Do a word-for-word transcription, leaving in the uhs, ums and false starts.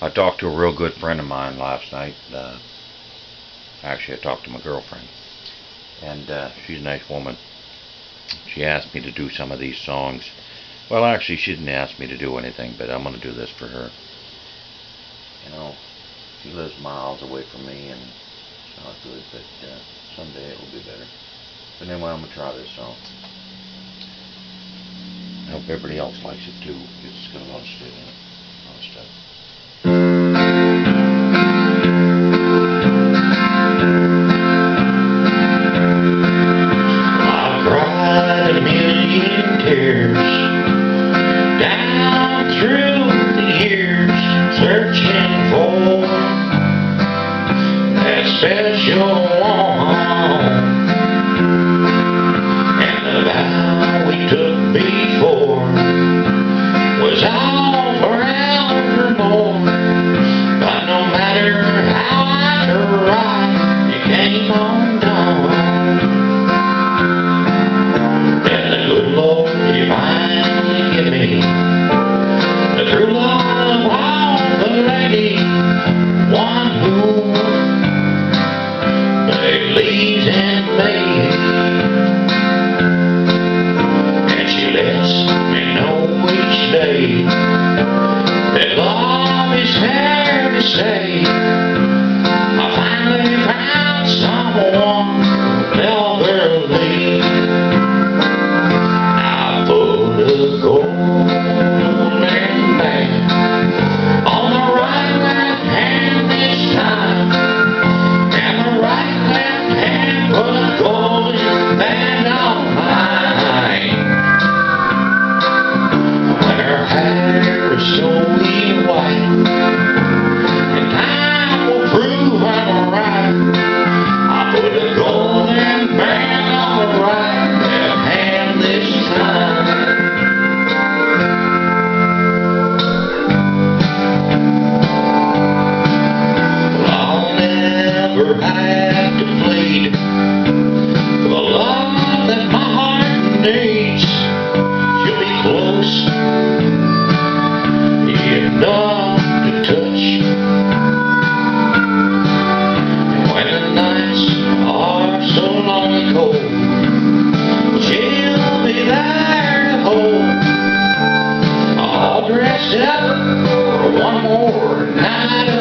I talked to a real good friend of mine last night. Uh, actually, I talked to my girlfriend, and uh, she's a nice woman. She asked me to do some of these songs. Well, actually, she didn't ask me to do anything, but I'm going to do this for her. You know, she lives miles away from me, and it's not good, but uh, someday it will be better. But anyway, I'm going to try this song. I hope everybody else likes it too. It's got a lot of stuff in it. A lot of stuff. I've cried a million tears down through the years, searching for that special one, and the vow we took before was all forevermore. But no matter how I tried, you came undone. And the good Lord divinely give me the true love of the lady, one who believes in me. And she lets me know each day that love is here to stay. I finally found someone who'll never leave. I put a golden band on the right left hand this time, and the right left hand put a golden band on mine. When her hair is snowy white, and time will prove I'm right, I put a golden band on the right left hand this time. I'll never have to plead for the love that my heart needs. She'll be close, enough to touch. And when the nights are so long and cold, she'll be there to hold, all dressed up for one more night